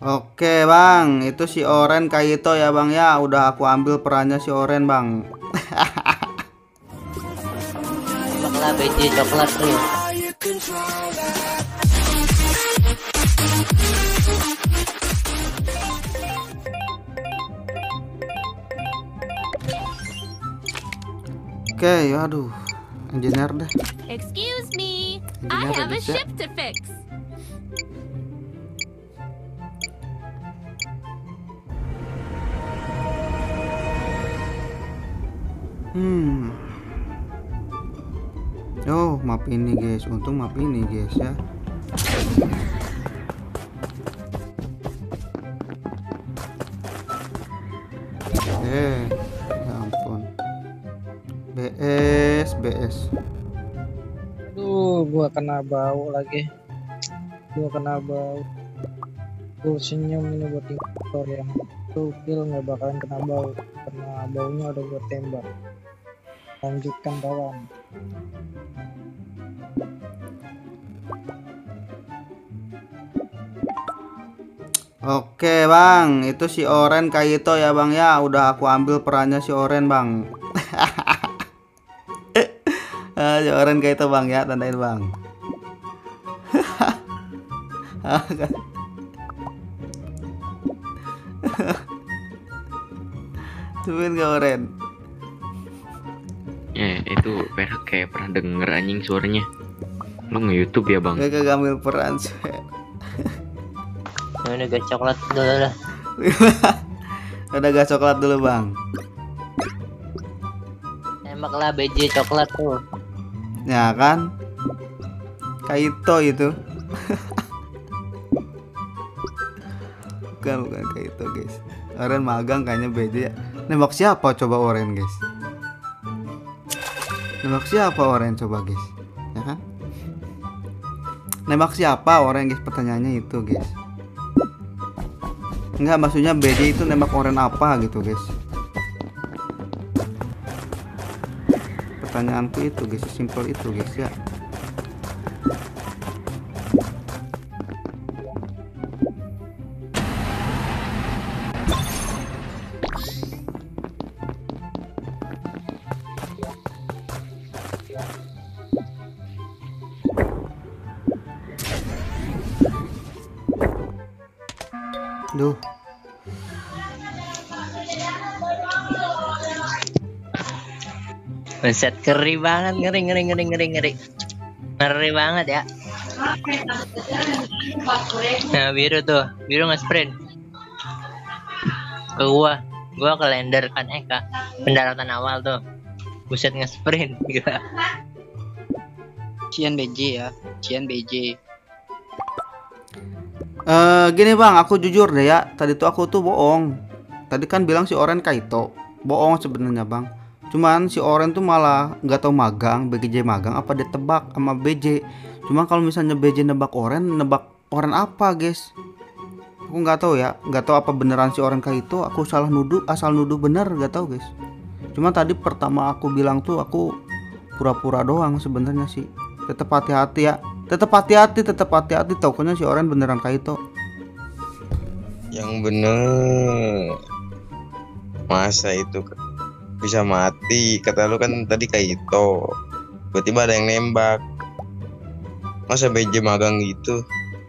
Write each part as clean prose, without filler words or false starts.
Oke bang, itu si Oren Kaito ya bang ya. Udah aku ambil perannya si Oren bang. Bakal biji coklat tuh. Oke, aduh, engineer deh. Excuse me, I Engineer have a bisa. ship to fix. Oh, map ini guys. Untung map ini guys ya. Ya ampun. BS. Aduh, gua kena bau lagi. Gua senyum ini buat motor yang tuh kill nggak bakalan kena bau karena baunya udah gua tembak. Lanjutkan kawan. Oke bang, itu si Oren Kaito ya bang ya. Udah aku ambil perannya si Oren bang. Si Oren Kaito bang ya, tandain bang. Tungguin gak Oren? Itu perak kayak pernah denger anjing suaranya. Lu nge-YouTube ya bang? Gak ambil peran. Ini gas coklat dulu lah. Udah gas coklat dulu bang. Tembaklah biji coklat tuh. Ya kan? Kaito itu. bukan Kaito guys. Oren magang kayaknya beda ya. Nembak siapa coba Oren guys? Nembak siapa Oren coba guys? Ya kan? Nembak siapa Oren guys? Pertanyaannya itu guys. Enggak, maksudnya BD itu nembak Oren apa gitu guys. Pertanyaanku itu guys, simpel itu guys ya. Duh. Buset, ngeri banget, ngeri banget ya. Nah biru nge-sprint ke gua ke lander kan Eka pendaratan awal tuh. Buset nge-sprint gila. Cian BJ ya, Cian BJ. Gini bang, aku jujur deh ya. Tadi tuh aku tuh bohong. Tadi kan bilang si Oren Kaito. Bohong sebenarnya bang. Cuman si Oren tuh malah nggak tahu magang, BJ magang apa dia tebak sama BJ. Cuma kalau misalnya BJ nebak Oren apa guys? Aku nggak tahu ya, nggak tahu apa beneran si Oren Kaito. Aku salah nuduh, asal nuduh bener nggak tahu guys. Cuma tadi pertama aku bilang tuh aku pura-pura doang sebenarnya sih. Tetap hati-hati ya. Tetap hati-hati. Tokonya si Oren beneran Kaito. Yang bener. Masa itu bisa mati? Kata lu kan tadi Kaito. Tiba-tiba ada yang nembak. Masa BJ magang gitu?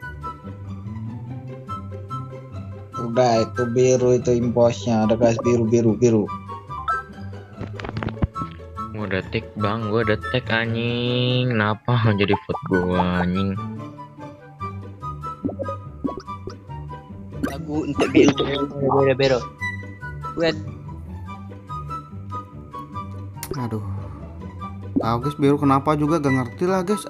Udah itu biru itu imposnya, ada garis biru. Gua udah tag bang, gua udah tag anjing. Kenapa jadi vote gua anjing? Lagu untuk biru. Aduh. Tahu guys biru kenapa juga gak ngerti lah guys.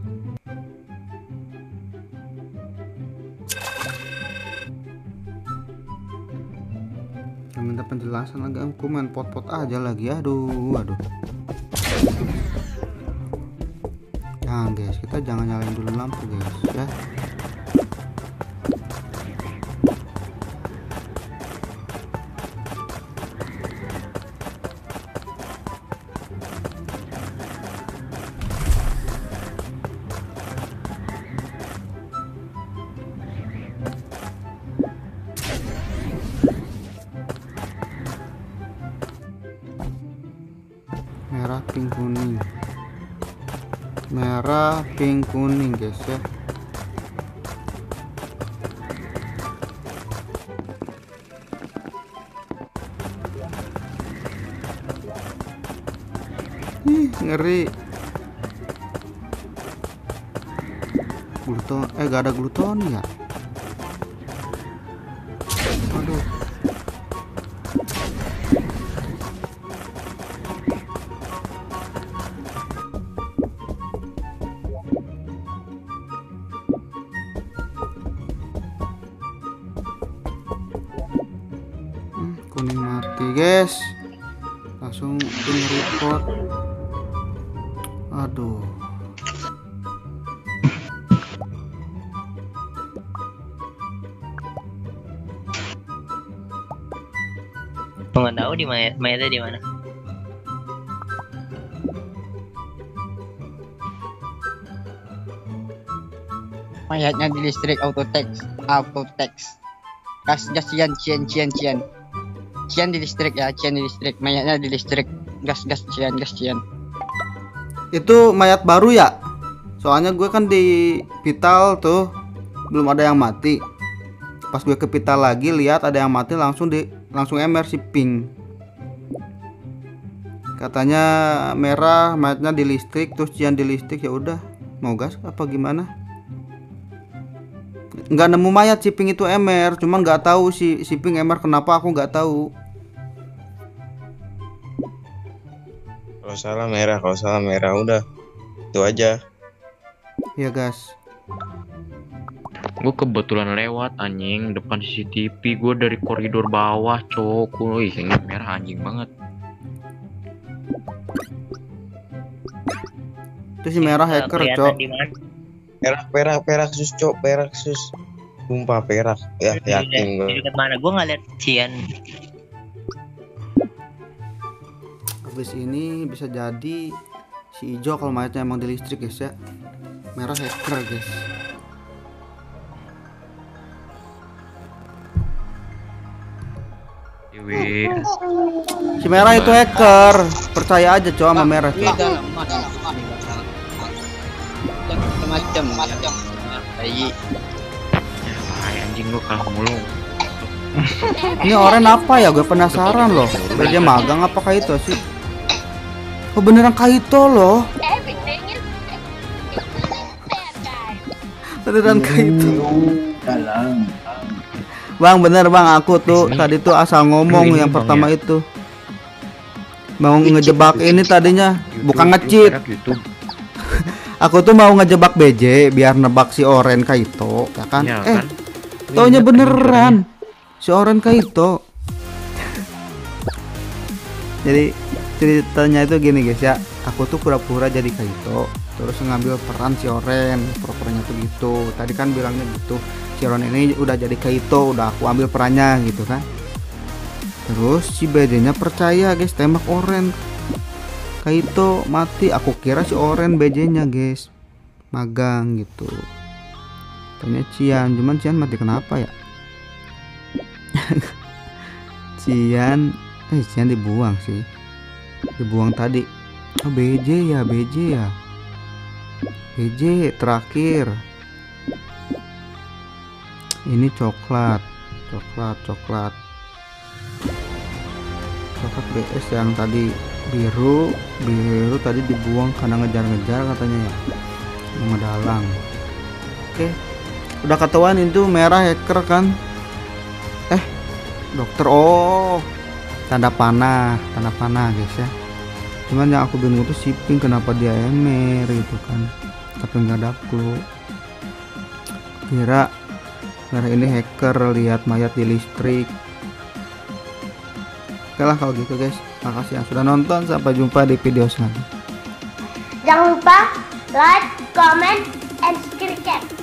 Minta penjelasan lagi, aku main pot-pot aja lagi. Aduh. Jangan guys, kita jangan nyalain dulu lampu guys ya. pink, kuning. Merah, pink, kuning guys ya. Ih, ngeri. Gluton, gak ada gluton ya. Aduh. Kuning mati guys, langsung tim report. Aduh, Gua nggak tahu di mayatnya di mana. Mayatnya di listrik auto text. Gas cian di listrik ya, cian di listrik. Mayatnya di listrik. Gas cian. itu mayat baru ya? Soalnya gue kan di vital tuh belum ada yang mati. Pas gue ke vital lagi lihat ada yang mati, langsung MR si pink. Katanya merah mayatnya di listrik, terus cian di listrik. Ya udah, mau gas apa gimana? Nggak nemu mayat si pink itu MR, cuman nggak tahu si pink MR kenapa, aku nggak tahu. Kalau salah merah udah. Itu aja. Ya gas. Gue kebetulan lewat anjing depan CCTV, gue dari koridor bawah cok. Wih, ini merah anjing banget. Itu si merah hacker cok. Perak sus cok, perak sus. Sumpah perak. Ya yakin gue. Di dekat mana? Gue nggak lihat cian. Habis ini bisa jadi si hijau kalau mayatnya emang di listrik guys ya. Merah hacker guys. Dewi. Si merah itu hacker. Percaya aja cowok sama merah cok. Macam bayi. Ay, anjing gue kalah mulu. Ini orang apa ya? Gue penasaran loh. Dia magang apa Kaito sih? Oh beneran Kaito loh. Everything is bad guys. Beneran Kaito. Dalam. Bang bener bang, aku tuh tadi tuh asal ngomong yang pertama itu. Mau ngejebak ini tadinya, bukan nge-cheat. Aku tuh mau ngejebak BJ biar nebak si Oren Kaito, ya kan? Ya, kan? Taunya beneran si Oren Kaito. Jadi ceritanya itu gini guys ya, aku tuh pura-pura jadi Kaito, terus ngambil peran si Oren, pura-puranya tuh gitu. Tadi kan bilangnya gitu, si Oren ini udah jadi Kaito, udah aku ambil perannya gitu kan. Terus si BJ-nya percaya guys, tembak Oren. Kaito mati, aku kira si Oren BJ-nya guys, magang gitu. Tanya Cian, cuman Cian mati kenapa ya? Cian dibuang sih, dibuang tadi. Oh BJ ya, BJ terakhir. Ini coklat BS yang tadi biru tadi dibuang karena ngejar-ngejar katanya ya, bunga dalang. Oke, udah ketahuan itu merah hacker kan. Dokter, oh tanda panah guys ya. Cuman yang aku bingung tuh si pink kenapa dia emer gitu kan, tapi nggak ada clue. Kira merah ini hacker, lihat mayat di listrik. Oke lah kalau gitu guys, makasih yang sudah nonton, sampai jumpa di video selanjutnya. Jangan lupa like, comment, and subscribe.